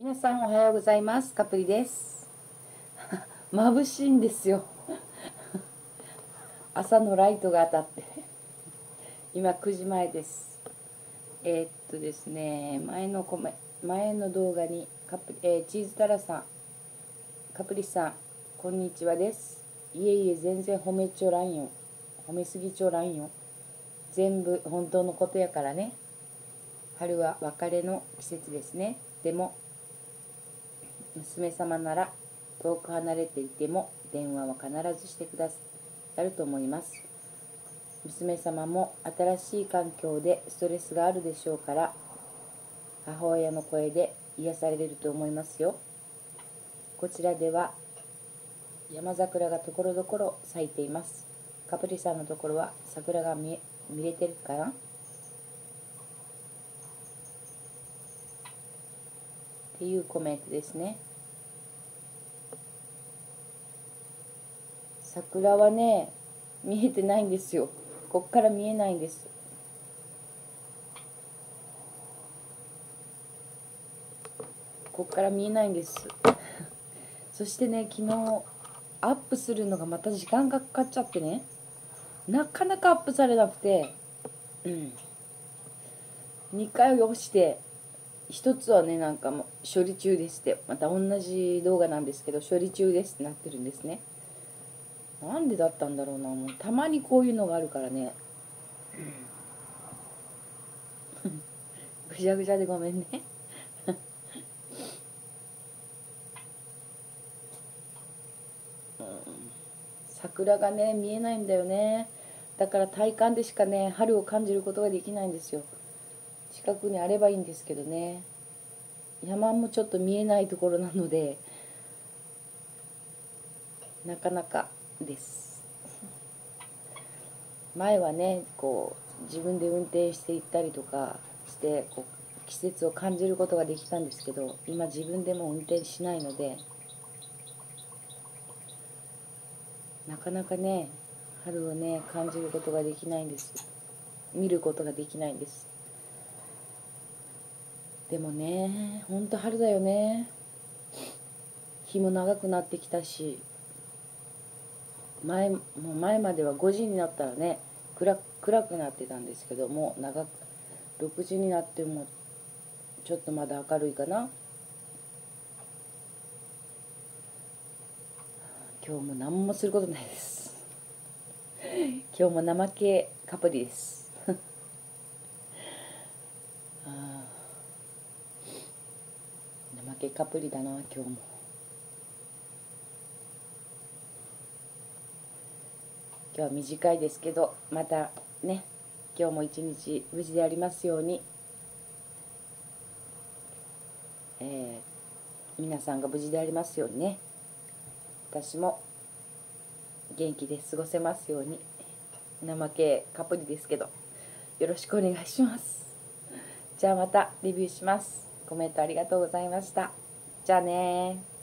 皆さんおはようございます。カプリです。眩しいんですよ。朝のライトが当たって今9時前です。ですね、前の動画にチーズタラさん、カプリさん、こんにちはです。いえいえ、全然褒めちょらんよ。褒めすぎちょらんよ。全部本当のことやからね。春は別れの季節ですね。でも娘様なら遠く離れていても電話は必ずしてくださると思います。娘様も新しい環境でストレスがあるでしょうから、母親の声で癒されると思いますよ。こちらでは山桜がところどころ咲いています。カプリさんのところは桜が見れてるかなっていうコメントですね。桜はね、見えてないんですよ。こっから見えないんです。こっから見えないんです。そしてね、昨日アップするのがまた時間がかかっちゃってね、なかなかアップされなくて、2回押して1つはね、なんかもう処理中ですって、また同じ動画なんですけど処理中ですってなってるんですね。なんでだったんだろうな。もうたまにこういうのがあるからね、ぐちゃぐちゃでごめんね。桜がね見えないんだよね。だから体感でしかね春を感じることができないんですよ。近くにあればいいんですけどね、山もちょっと見えないところなのでなかなかです。前はねこう自分で運転して行ったりとかして季節を感じることができたんですけど、今自分でも運転しないのでなかなかね春をね感じることができないんです。見ることができないんです。でもね、ほんと春だよね。日も長くなってきたし、もう前までは5時になったらね暗くなってたんですけども、6時になってもちょっとまだ明るいかな。今日も何もすることないです。今日も怠けカプリです怠けカプリだな今日も。今日は短いですけど、またね、今日も一日無事でありますように、皆さんが無事でありますようにね、私も元気で過ごせますように。怠けカプリですけどよろしくお願いします。じゃあまたレビューします。コメントありがとうございました。じゃあね。